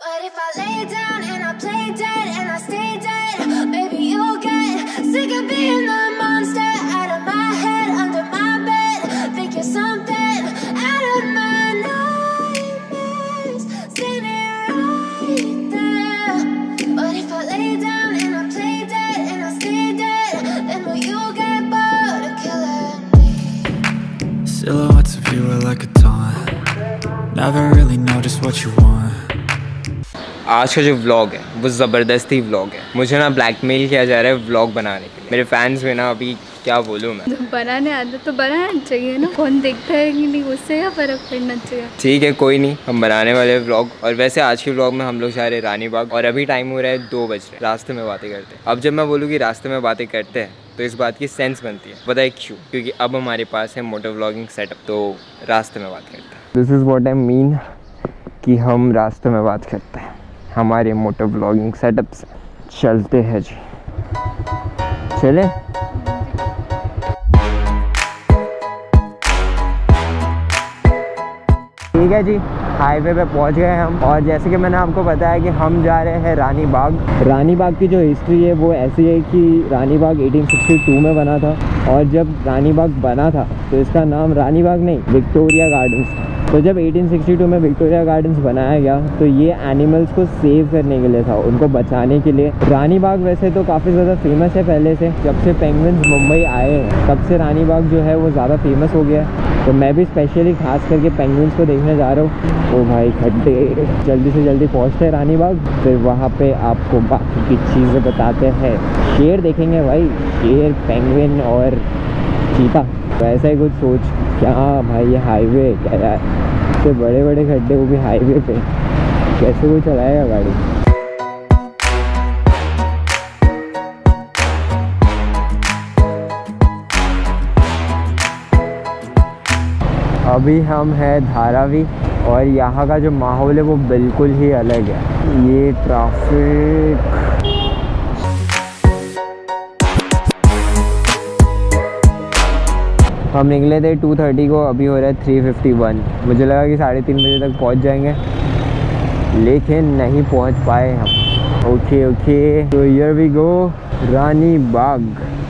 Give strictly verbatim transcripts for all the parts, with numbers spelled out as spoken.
But if I lay down and I play dead and I stay dead, maybe you'll get sick of being the monster out of my head, under my bed. Think you're something out of my nightmares, standing right there. But if I lay down and I play dead and I stay dead, then will you get bored of killing me? Silhouettes of you are like a taunt. Never really know just what you want. आज का जो vlog है वो ज़बरदस्ती vlog है। मुझे ना blackmail किया जा रहा है व्लॉग बनाने के लिए। मेरे फैंस में ना अभी क्या बोलूँ मैं, जब बनाने आता तो बनाना चाहिए ना, कौन देखता है कि नहीं, उससे क्या फ़र्क पड़ना चाहिए। ठीक है कोई नहीं, हम बनाने वाले व्लॉग। और वैसे आज के व्लॉग में हम लोग जा रहे हैं रानी बाग और अभी टाइम हो रहा है दो बज रहे। रास्ते में बातें करते हैं। अब जब मैं बोलूँ कि रास्ते में बातें करते हैं तो इस बात की सेंस बनती है। पता है क्यों? क्योंकि अब हमारे पास है मोटर व्लॉगिंग सेटअप, तो रास्ते में बात करते हैं। This is what I mean कि हम रास्ते में बात करते हैं हमारे मोटर व्लॉगिंग सेटअप से। चलते हैं जी, चले। ठीक है जी, हाईवे पे पहुंच गए हम। और जैसे कि मैंने आपको बताया कि हम जा रहे हैं रानी बाग। रानी बाग की जो हिस्ट्री है वो ऐसी है कि रानी बाग अठारह सौ बासठ में बना था। और जब रानी बाग बना था तो इसका नाम रानी बाग नहीं, विक्टोरिया गार्डन्स था। तो जब अठारह सौ बासठ में विक्टोरिया गार्डन्स बनाया गया तो ये एनिमल्स को सेव करने के लिए था, उनको बचाने के लिए। रानी बाग वैसे तो काफ़ी ज़्यादा फेमस है पहले से, जब से पेंगुइन्स मुंबई आए हैं तब से रानी बाग जो है वो ज़्यादा फेमस हो गया है। तो मैं भी स्पेशली खास करके पेंगुइन्स को देखने जा रहा हूँ। ओ भाई खड्डे, जल्दी से जल्दी पहुँचते हैं रानी बाग, फिर वहाँ पे आपको बाकी की चीज़ें बताते हैं। शेर देखेंगे भाई, शेर, पेंगुइन और चीता। तो ऐसा ही कुछ सोच। क्या भाई ये हाईवे क्या यार, इतने बड़े बड़े खड्डे वो भी हाईवे पे, कैसे कोई चलाएगा गाड़ी। अभी हम हैं धारावी और यहाँ का जो माहौल है वो बिल्कुल ही अलग है। ये ट्रैफिक, हम निकले थे टू थर्टी को, अभी हो रहा है थ्री फिफ्टी वन। मुझे लगा कि साढ़े तीन बजे तक पहुँच जाएंगे लेकिन नहीं पहुँच पाए हम। ओके ओके, तो here we go, Rani Bagh.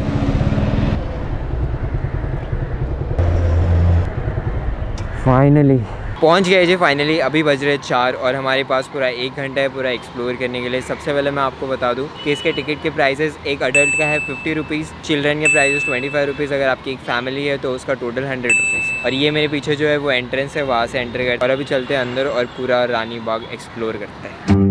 Finally पहुंच गए जी, फाइनली। अभी बज रहे चार और हमारे पास पूरा एक घंटा है पूरा एक्सप्लोर करने के लिए। सबसे पहले मैं आपको बता दूं कि इसके टिकट के प्राइसेस, एक अडल्ट का है फिफ्टी रुपीज़, चिल्ड्रन के प्राइसेस ट्वेंटी फाइव रुपीज़। अगर आपकी एक फैमिली है तो उसका टोटल हंड्रेड रुपीज़। और ये मेरे पीछे जो है वो एंट्रेंस है, वहाँ से एंटर करते और अभी चलते हैं अंदर और पूरा रानी बाग एक्सप्लोर करते हैं।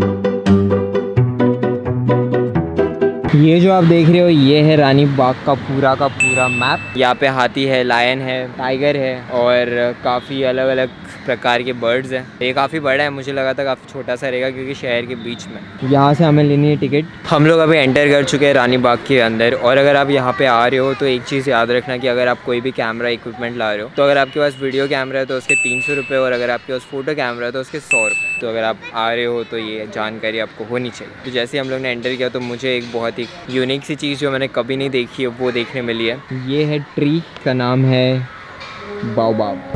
ये जो आप देख रहे हो ये है रानी बाग का पूरा का पूरा मैप। यहाँ पे हाथी है, लायन है, टाइगर है और काफ़ी अलग अलग प्रकार के बर्ड्स हैं। ये काफ़ी बड़ा है, मुझे लगा था काफ़ी छोटा सा रहेगा क्योंकि शहर के बीच में। यहाँ से हमें लेनी है टिकट। हम लोग अभी एंटर कर चुके हैं रानी बाग के अंदर। और अगर आप यहाँ पे आ रहे हो तो एक चीज़ याद रखना कि अगर आप कोई भी कैमरा इक्विपमेंट ला रहे हो तो अगर आपके पास वीडियो कैमरा है तो उसके तीन सौ रुपये और अगर आपके पास फोटो कैमरा है तो उसके सौ रुपये। तो अगर आप आ रहे हो तो ये जानकारी आपको होनी चाहिए। तो जैसे हम लोग ने एंटर किया तो मुझे एक बहुत ही यूनिक सी चीज़ जो मैंने कभी नहीं देखी है वो देखने मिली है। ये है ट्री, का नाम है बाओबाब।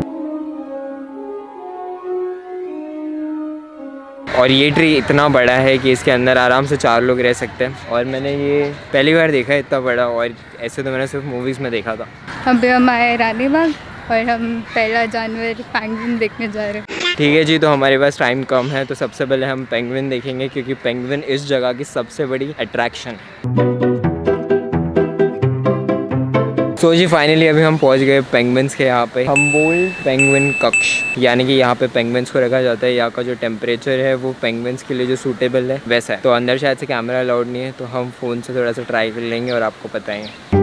और ये ट्री इतना बड़ा है कि इसके अंदर आराम से चार लोग रह सकते हैं। और मैंने ये पहली बार देखा है इतना बड़ा, और ऐसे तो मैंने सिर्फ मूवीज़ में देखा था। अभी हम आए रानी बाग और हम पहला जानवर पेंगुइन देखने जा रहे हैं। ठीक है जी, तो हमारे पास टाइम कम है तो सबसे पहले हम पेंगुइन देखेंगे क्योंकि पेंगुइन इस जगह की सबसे बड़ी अट्रैक्शन है। तो जी फाइनली अभी हम पहुंच गए पेंगुइन्स के यहाँ पे, हम्बोल्ट पेंगुइन कक्ष, यानी कि यहाँ पे पेंगुइन्स को रखा जाता है। यहाँ का जो टेम्परेचर है वो पेंगुइन्स के लिए जो सूटेबल है वैसा है। तो अंदर शायद से कैमरा अलाउड नहीं है तो हम फ़ोन से थोड़ा सा ट्राई कर लेंगे और आपको बताएंगे।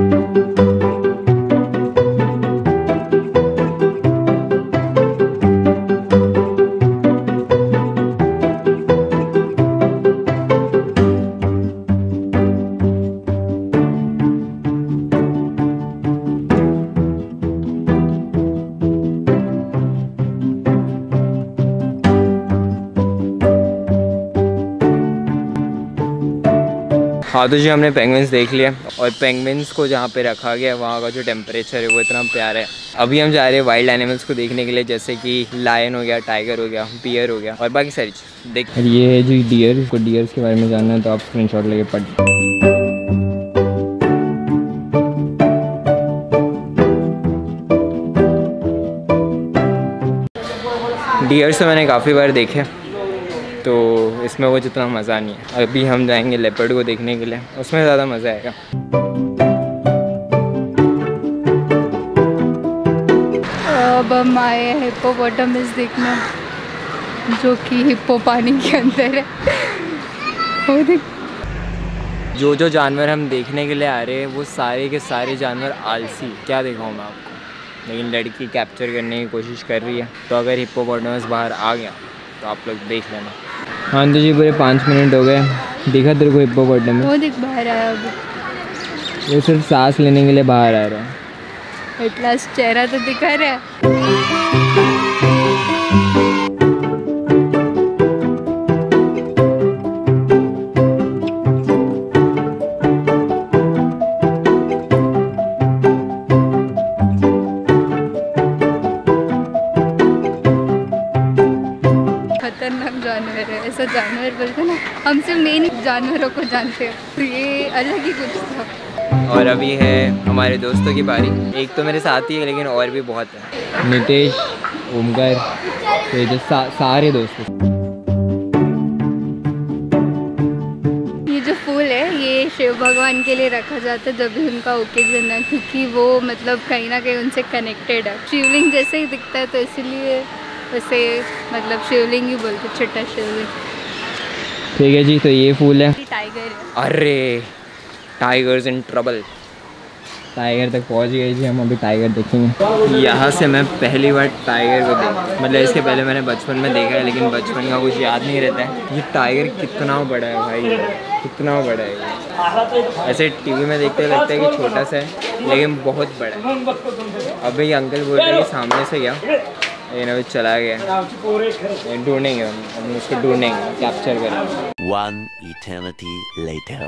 हाँ तो जी हमने पेंगुइन्स देख लिया और पेंगुइन्स को जहाँ पे रखा गया वहाँ का जो टेम्परेचर है वो इतना प्यारा है। अभी हम जा रहे हैं वाइल्ड एनिमल्स को देखने के लिए, जैसे कि लायन हो गया, टाइगर हो गया, बियर हो गया और बाकी सारी चीज़ देख। ये है जी डियर, इसको डियर्स के बारे में जानना है तो आप स्क्रीनशॉट लेके पढ़। डियर्स तो मैंने काफ़ी बार देखे तो इसमें वो जितना मज़ा नहीं है। अभी हम जाएंगे लेपर्ड को देखने के लिए, उसमें ज़्यादा मज़ा आएगा। अब हम आए हैं हिप्पोपोटामस देखना, जो कि हिप्पो पानी के अंदर है। वो देख, जो जो जानवर हम देखने के लिए आ रहे हैं वो सारे के सारे जानवर आलसी, क्या दिखाऊँ मैं आपको, लेकिन लड़की कैप्चर करने की कोशिश कर रही है। तो अगर हिप्पोपोटामस बाहर आ गया तो आप लोग देख लेना। हाँ तो जी पूरे पाँच मिनट हो गए, देखा तेरे को हिप्पोपोटामस? वो देख बाहर आया अभी, वो सिर्फ सांस लेने के लिए बाहर आ रहा है। एट लास्ट चेहरा तो दिखा रहा है। खतरनाक जानवर है, ऐसा जानवर बोलते ना, हम सिर्फ मेन जानवरों को जानते हैं, तो ये अलग ही कुछ था। और अभी है हमारे दोस्तों की बारी। एक तो मेरे साथ ही है लेकिन और भी बहुत है, नितेश, ओमकार, तो जो सा, सारे दोस्त। ये जो फूल है ये शिव भगवान के लिए रखा जाता है जब भी उनका ओकेजन है, क्योंकि वो मतलब कहीं ना कहीं उनसे कनेक्टेड है। शिवलिंग जैसे ही दिखता है तो इसीलिए उसे मतलब शिवलिंग ही बोलते, छोटा शिवलिंग। ठीक है जी, तो ये फूल है, टाइगर है। अरे टाइगर्स इन ट्रबल। टाइगर तक पहुंच गए जी हम, अभी टाइगर देखेंगे। यहाँ से मैं पहली बार टाइगर को देख, मतलब इसके पहले मैंने बचपन में देखा है लेकिन बचपन का कुछ याद नहीं रहता है। ये टाइगर कितना बड़ा है भाई, कितना बड़ा है। ऐसे टीवी में देखते लगता है कि छोटा सा है लेकिन बहुत बड़ा है। अभी ये अंकल बोल रहे हैं सामने से गया, लेकिन अभी चला गया। ढूंढेंगे हम हम उसको ढूंढेंगे, कैप्चर करेंगे। One eternity later.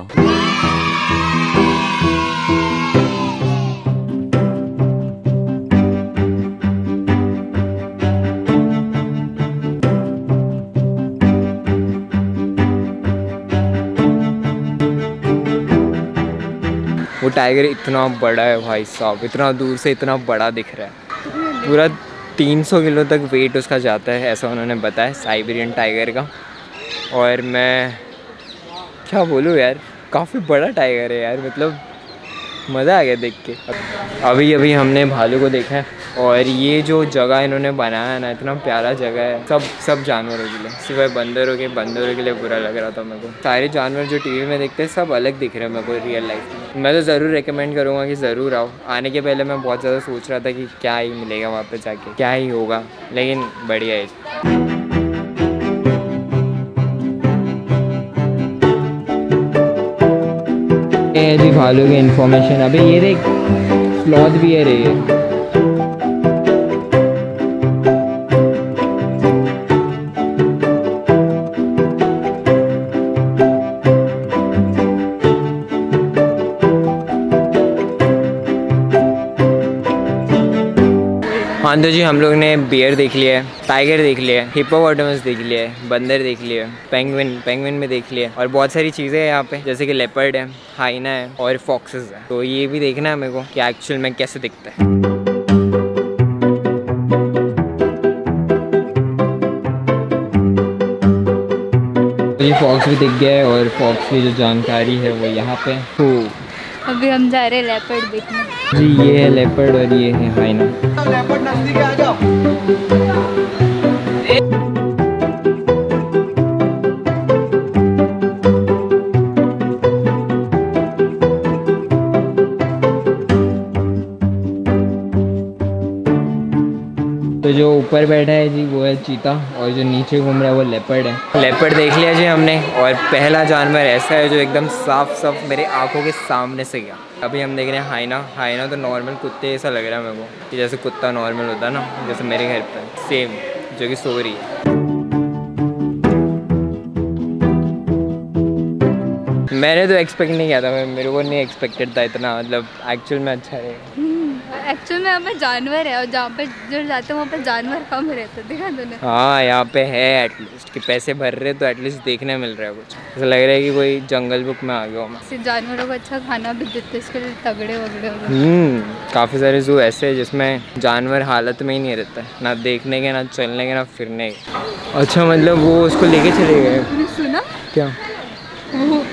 वो टाइगर इतना बड़ा है भाई साहब, इतना दूर से इतना बड़ा दिख रहा है। पूरा तीन सौ किलो तक वेट उसका जाता है, ऐसा उन्होंने बताया, साइबेरियन टाइगर का। और मैं क्या बोलूँ यार, काफ़ी बड़ा टाइगर है यार, मतलब मज़ा आ गया देख के। अभी अभी हमने भालू को देखा है और ये जो जगह इन्होंने बनाया है ना, इतना प्यारा जगह है। सब सब जानवरों के लिए, सिवाय बंदरों के बंदरों के लिए बुरा लग रहा था मेरे को। सारे जानवर जो टीवी में देखते हैं सब अलग दिख रहे हैं मेरे को रियल लाइफ में। मैं तो ज़रूर रिकमेंड करूँगा कि ज़रूर आओ। आने के पहले मैं बहुत ज़्यादा सोच रहा था कि क्या ही मिलेगा वहाँ पर जाके, क्या ही होगा, लेकिन बढ़िया है। ये जी भालू की इन्फॉर्मेशन। अभी ये देख, स्लॉथ भी है रे ये। हाँ तो जी हम लोग ने बियर देख लिया है, टाइगर देख लिया है, हिप्पोपोटामस देख लिया है, बंदर देख लिया है, पेंगुइन पेंगुइन में देख लिया है और बहुत सारी चीज़ें हैं यहाँ पे, जैसे कि लेपर्ड है, हाइना है और फॉक्सेस है। तो ये भी देखना है मेरे को कि एक्चुअल में कैसे दिखता है। तो ये फॉक्स भी दिख गया है और फॉक्स की जो जानकारी है वो यहाँ पे। तो अभी हम जा रहे हैं लेपर्ड देखने। जी ये है लेपर्ड और ये है हाइना। लेपर्ड नजदीक आ जाओ। तो जो ऊपर बैठा है जी वो है चीता और जो नीचे घूम रहा है वो लेपर्ड है। लेपर्ड देख लिया जी हमने और पहला जानवर ऐसा है जो एकदम साफ साफ मेरे आंखों के सामने से गया। अभी हम देख रहे हैं हाइना। हाइना तो नॉर्मल कुत्ते ऐसा लग रहा है मेरे को कि जैसे कुत्ता नॉर्मल होता है ना, जैसे मेरे घर पर सेम, जो कि सो रही है। मैंने तो एक्सपेक्ट नहीं किया था, मैं मेरे को नहीं एक्सपेक्टेड था इतना, मतलब एक्चुअल में अच्छा रहेगा। एक्चुअल में यहाँ पे जानवर है और जहाँ पे जो जाते हैं वहाँ पे जानवर कम रहते हैं, देखा तूने? हाँ यहाँ पे है एटलीस्ट कि पैसे भर रहे तो एटलीस्ट देखने मिल रहा है कुछ। ऐसा लग रहा है कि कोई जंगल बुक में आ गया हूँ। इससे जानवरों को अच्छा खाना भी देते, इसके लिए तगड़े वगड़े हो गए। हम्म काफ़ी सारे जू ऐसे हैं जिसमें जानवर हालत में ही नहीं रहता है, ना देखने के, ना चलने के, ना फिरने के। अच्छा मतलब वो उसको लेके चले गए। तूने सुना क्या? वो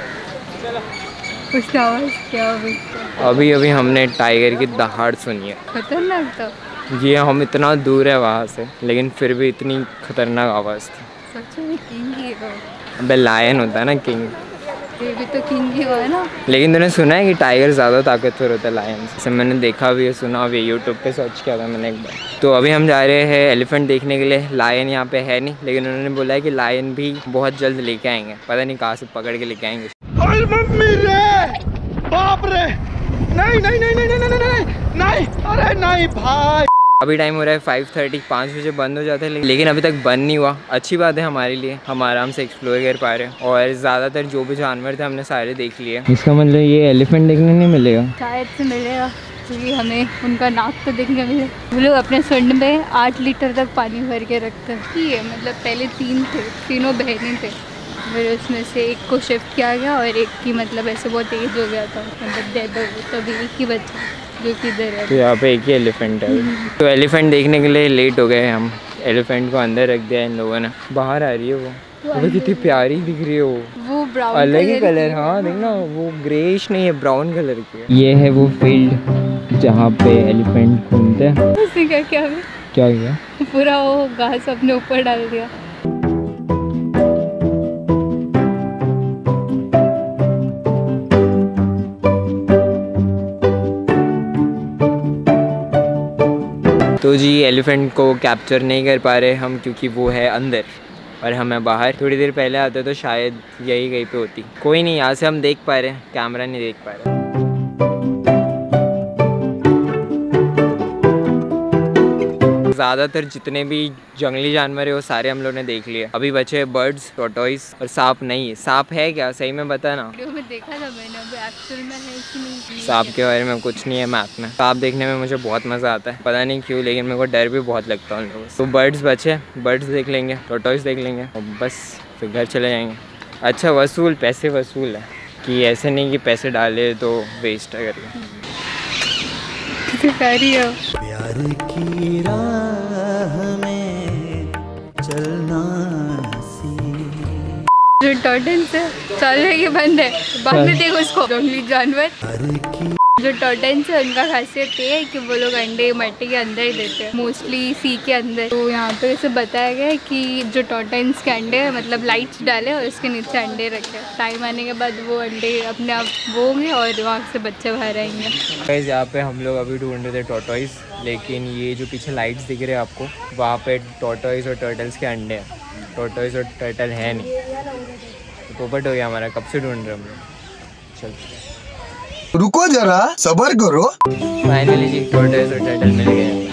उसकी आवाज़ क्या हुई? अभी अभी हमने टाइगर की दहाड़ सुनी है। खतरनाक था ये, हम इतना दूर है वहाँ से लेकिन फिर भी इतनी खतरनाक आवाज़ थी। सच में किंग ही है। अबे लायन होता है ना किंग, ये भी तो किंग ही हुआ है ना। लेकिन तूने सुना है कि टाइगर ज़्यादा ताकतवर होता है लायन से? मैंने देखा भी है, सुना भी, यूट्यूब पे सर्च किया था मैंने एक बार। तो अभी हम जा रहे हैं एलिफेंट देखने के लिए। लायन यहाँ पे है नहीं, लेकिन उन्होंने बोला है कि लायन भी बहुत जल्द लेके आएंगे, पता नहीं कहाँ से पकड़ के लेके आएंगे। बाप रे, नहीं नहीं नहीं नहीं नहीं नहीं नहीं, अरे नहीं भाई। अभी टाइम हो रहा है फाइव थर्टी, पाँच बजे बंद हो जाते हैं, लेकिन अभी तक बंद नहीं हुआ। अच्छी बात है हमारे लिए, हम आराम से एक्सप्लोर कर पा रहे हैं और ज़्यादातर जो भी जानवर थे हमने सारे देख लिए। इसका मतलब ये एलिफेंट देखने नहीं मिलेगा? शायद से मिलेगा, क्योंकि हमें उनका नाक तो देखने मिले। वो लोग अपने सुंड में आठ लीटर तक पानी भर के रखते हैं। ठीक है, मतलब पहले तीन थे, तीनों बहनें थे, फिर उसमें से एक को शिफ्ट किया गया और एक की मतलब ऐसे बहुत एज हो गया था, मतलब डेड हो गया, तभी एक ही बच्चा जो कि इधर है। तो यहाँ पे एक ही एलिफेंट है। तो एलिफेंट देखने के लिए लेट हो गए हम। एलिफेंट को अंदर रख दिया इन लोगों ने। बाहर आ रही है वो, वो कितनी प्यारी दिख रही है वो वो ब्राउन अलग ही कलर। हाँ देखना, वो ग्रेइश नहीं है, ब्राउन कलर की है। ये है वो फील्ड जहाँ पे एलिफेंट घूमते हैं। उसने क्या क्या क्या किया? पूरा वो घास अपने ऊपर डाल दिया। तो जी एलिफेंट को कैप्चर नहीं कर पा रहे हम, क्योंकि वो है अंदर और हमें बाहर। थोड़ी देर पहले आते तो शायद यही कहीं पे होती। कोई नहीं, यहाँ से हम देख पा रहे हैं, कैमरा नहीं देख पा रहे। ज़्यादातर जितने भी जंगली जानवर है वो सारे हम लोग ने देख लिए। अभी बचे बर्ड्स, टॉर्टोइस और सांप नहीं है। सांप है क्या? सही में बता ना। वीडियो में देखा था मैंने, अभी एक्चुअल में है कि नहीं? सांप के बारे में कुछ नहीं है मैप में। सांप देखने में मुझे बहुत मज़ा आता है, पता नहीं क्यों, लेकिन मेरे को डर भी बहुत लगता है उन लोगों से। तो बर्ड्स बचे, बर्ड्स देख लेंगे, टॉर्टोइस देख लेंगे और बस फिर घर चले जाएंगे। अच्छा वसूल, पैसे वसूल है कि ऐसे नहीं कि पैसे डाले तो वेस्ट है करके। प्यारी है प्यार की राह में चलना सी। जो टर्टल्स है चलने की बंद है, बाद में देखो उसको जंगली जानवर। जो टर्टल्स है उनका खासियत ये है कि वो लोग अंडे मट्टी के अंदर ही देते हैं, मोस्टली सी के अंदर। तो यहाँ पे इसे बताया गया है कि जो टर्टल्स के अंडे मतलब लाइट्स डाले और उसके नीचे अंडे रखे, टाइम आने के बाद वो अंडे अपने आप वो होंगे और वहाँ से बच्चे बाहर आएंगे। यहाँ पे हम लोग अभी ढूंढ रहे थे टॉर्टोइस, लेकिन ये जो पीछे लाइट्स दिख रहे हैं आपको, वहाँ पे टॉर्टोइस और टर्टल्स के अंडे हैं। टॉर्टोइस और टर्टल है नहीं, तो पोपट हो गया हमारा। कब से ढूंढ रहे हम लोग। चल रुको जरा, सब्र करो। फाइनली जी टॉर्टोइस और टर्टल मिल गए।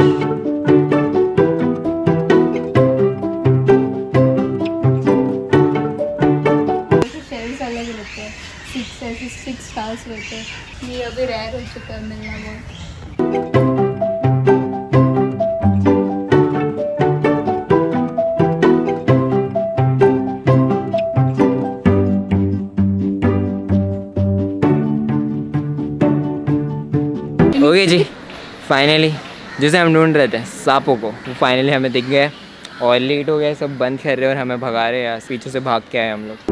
शेल्स अलग रहते हैं, सिक्स ऐसे सिक्स स्टार्स रहते हैं। ये अभी रेयर हो चुका है मिलना बहुत। ओके जी, फाइनली जिसे हम ढूंढ रहे थे सांपों को, वो फाइनली हमें दिख गया और लेट हो गया, सब बंद कर रहे हैं और हमें भगा रहे हैं यार। पीछे से भाग के आए हम लोग।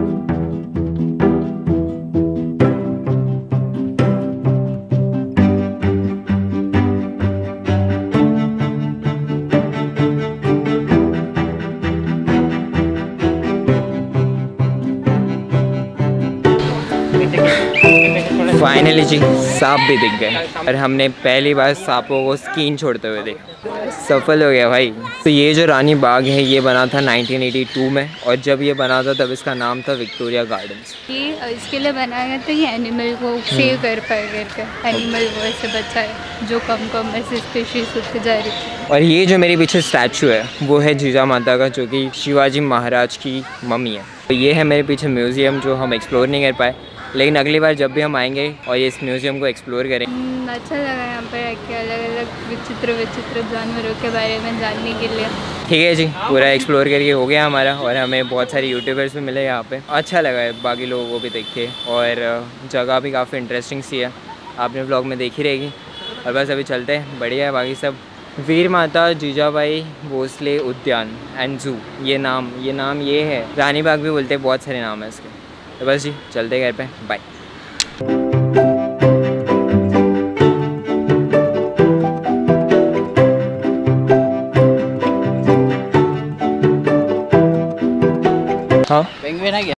फाइनली जी सांप भी दिख गए और हमने पहली बार सांपों को स्कीन छोड़ते हुए देखा। सफल हो गया भाई। तो ये जो रानी बाग है ये बना था नाइनटीन एटी टू में, और जब ये बना था तब इसका नाम था विक्टोरिया गार्डन्स। ये इसके लिए बनाया गया था, ये एनिमल को सेव कर पाए करके। एनिमल वो ऐसे बचा है जो कम कम ऐसे स्पीशीज होते जा रही थी। और ये जो मेरे पीछे स्टैचू है वो है जीजा माता का, जो कि शिवाजी महाराज की मम्मी है। तो ये है मेरे पीछे म्यूज़ियम जो हम एक्सप्लोर नहीं कर पाए, लेकिन अगली बार जब भी हम आएंगे और ये इस म्यूज़ियम को एक्सप्लोर करेंगे। अच्छा लगा यहाँ पर आके अलग अलग विचित्र विचित्र जानवरों के बारे में जानने के लिए। ठीक है जी, पूरा एक्सप्लोर करके हो गया हमारा और हमें बहुत सारे यूट्यूबर्स भी मिले यहाँ पे। अच्छा लगा है बाकी लोगों को भी देख के और जगह भी काफ़ी इंटरेस्टिंग सी है, आपने व्लॉग में देखी रहेगी। और बस अभी चलते हैं, बढ़िया है बाकी सब। वीर माता जीजाबाई भोसले उद्यान एंड जू, ये नाम ये नाम ये है। रानी बाग भी बोलते हैं, बहुत सारे नाम है इसके। तो बस जी चलते घर पे, बाय। हाँ पेंगुइन है क्या?